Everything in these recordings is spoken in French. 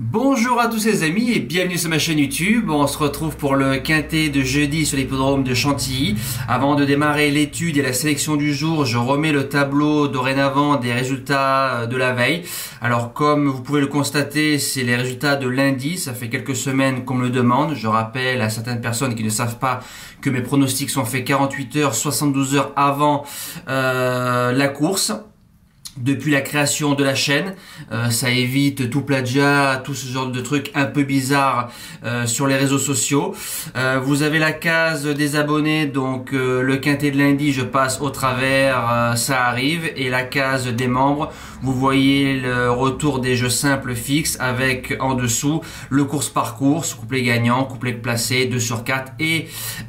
Bonjour à tous les amis et bienvenue sur ma chaîne YouTube. On se retrouve pour le quintet de jeudi sur l'hippodrome de Chantilly. Avant de démarrer l'étude et la sélection du jour, je remets le tableau dorénavant des résultats de la veille. Alors comme vous pouvez le constater, c'est les résultats de lundi. Ça fait quelques semaines qu'on me le demande. Je rappelle à certaines personnes qui ne savent pas que mes pronostics sont faits 48 heures, 72 heures avant la course. Depuis la création de la chaîne, ça évite tout plagiat, tout ce genre de trucs un peu bizarres sur les réseaux sociaux. Vous avez la case des abonnés, donc le quintet de lundi, je passe au travers, ça arrive. Et la case des membres, vous voyez le retour des jeux simples fixes avec en dessous le course par course, couplet gagnant, couplet placé, 2 sur 4 et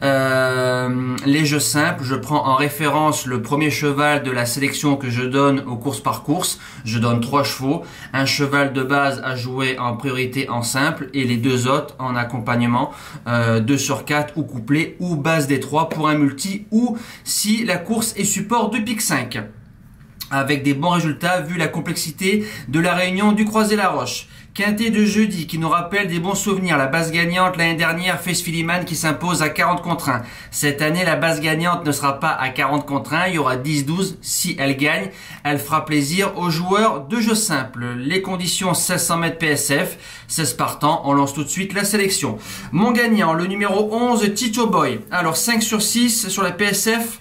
les jeux simples. Je prends en référence le premier cheval de la sélection que je donne au course par course. Je donne 3 chevaux, un cheval de base à jouer en priorité en simple et les 2 autres en accompagnement 2 sur 4 ou couplet ou base des 3 pour un multi ou si la course est support de pique 5. Avec des bons résultats vu la complexité de la réunion du Croisé-la-Roche. Quintet de jeudi qui nous rappelle des bons souvenirs. La base gagnante l'année dernière, Face Philiman qui s'impose à 40 contre 1. Cette année, la base gagnante ne sera pas à 40 contre 1. Il y aura 10-12. Si elle gagne, elle fera plaisir aux joueurs de jeu simple. Les conditions 1600 mètres PSF, 16 partants. On lance tout de suite la sélection. Mon gagnant, le numéro 11, Tito Boy. Alors 5 sur 6 sur la PSF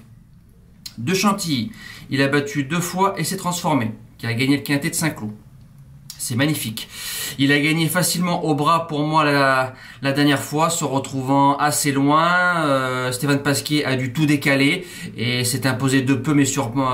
de Chantilly. Il a battu 2 fois et s'est transformé. Qui a gagné le quintet de Saint-Cloud. C'est magnifique. Il a gagné facilement au bras pour moi la dernière fois, se retrouvant assez loin. Stéphane Pasquier a dû tout décaler et s'est imposé de peu mais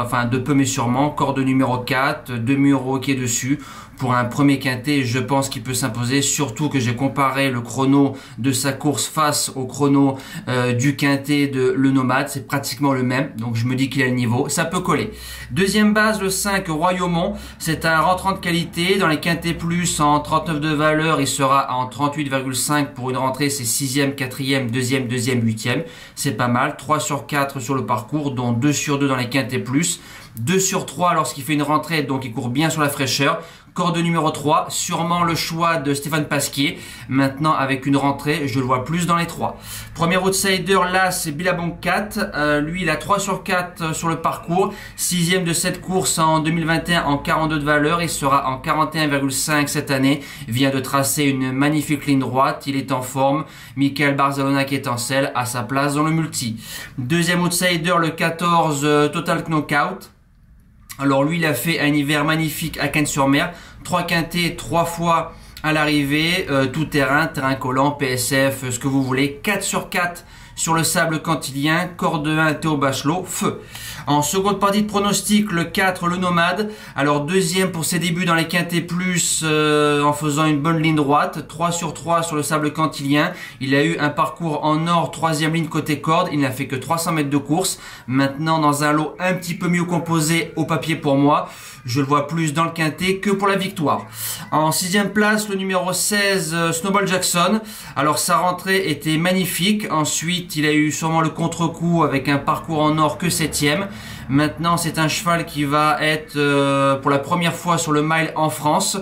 sûrement. Corde numéro 4, demi-euro qui est dessus. Pour un premier quintet, je pense qu'il peut s'imposer, surtout que j'ai comparé le chrono de sa course face au chrono du quintet de Le Nomade. C'est pratiquement le même, donc je me dis qu'il a le niveau. Ça peut coller. Deuxième base, le 5, Royaumont. C'est un rentrant de qualité. Dans les quintets plus, en 39 de valeur, il sera en 38,5 pour une rentrée. C'est 6e, 4e, 2e, 8e. C'est pas mal. 3 sur 4 sur le parcours, dont 2 sur 2 dans les quintets plus. 2 sur 3 lorsqu'il fait une rentrée, donc il court bien sur la fraîcheur. Corde numéro 3, sûrement le choix de Stéphane Pasquier. Maintenant, avec une rentrée, je le vois plus dans les 3. Premier outsider, là, c'est Billabong 4. Lui, il a 3 sur 4 sur le parcours. 6e de cette course en 2021 en 42 de valeur. Il sera en 41,5 cette année. Il vient de tracer une magnifique ligne droite. Il est en forme. Michael Barzalona qui est en selle à sa place dans le multi. Deuxième outsider, le 14, Total Knockout. Alors lui, il a fait un hiver magnifique à Cannes-sur-Mer. 3 quintets, 3 fois à l'arrivée, tout terrain, terrain collant, PSF, ce que vous voulez. 4 sur 4 sur le sable cantilien, corde 1, Théo Bachelot, feu. En seconde partie de pronostic, le 4, le Nomade. Alors deuxième pour ses débuts dans les quintets plus en faisant une bonne ligne droite. 3 sur 3 sur le sable cantilien. Il a eu un parcours en or, 3e ligne côté corde. Il n'a fait que 300 mètres de course. Maintenant dans un lot un petit peu mieux composé au papier pour moi. Je le vois plus dans le quintet que pour la victoire. En 6e place, le numéro 16, Snowball Jackson. Alors sa rentrée était magnifique. Ensuite, il a eu sûrement le contre-coup avec un parcours en or que 7e. Maintenant, c'est un cheval qui va être pour la première fois sur le mile en France.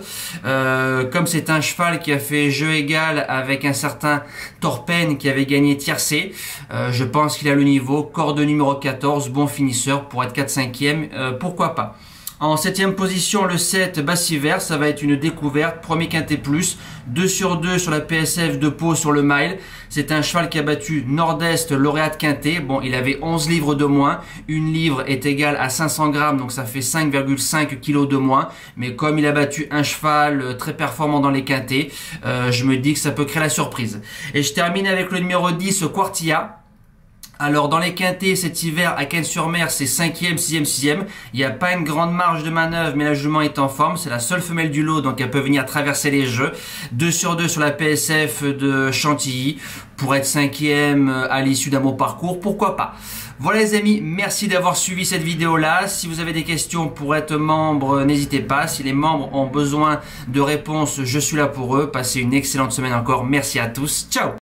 Comme c'est un cheval qui a fait jeu égal avec un certain Torpen qui avait gagné tiercé. Je pense qu'il a le niveau. Corde numéro 14, bon finisseur pour être 4-5e. Pourquoi pas. En 7e position, le 7, Bassiver, ça va être une découverte, premier quintet plus, 2 sur 2 sur la PSF de Pau sur le mile. C'est un cheval qui a battu Nord-Est, lauréat de quintet. Bon, il avait 11 livres de moins, une livre est égale à 500 grammes, donc ça fait 5,5 kilos de moins. Mais comme il a battu un cheval très performant dans les quintets, je me dis que ça peut créer la surprise. Et je termine avec le numéro 10, Quartilla. Alors dans les quintets cet hiver à Cannes-sur-Mer c'est 5e, 6e, 6e. Il n'y a pas une grande marge de manœuvre mais la jument est en forme. C'est la seule femelle du lot donc elle peut venir traverser les jeux. 2 sur 2 sur la PSF de Chantilly pour être 5e à l'issue d'un bon parcours. Pourquoi pas. Voilà les amis, merci d'avoir suivi cette vidéo là. Si vous avez des questions pour être membre, n'hésitez pas. Si les membres ont besoin de réponses, je suis là pour eux. Passez une excellente semaine encore. Merci à tous. Ciao.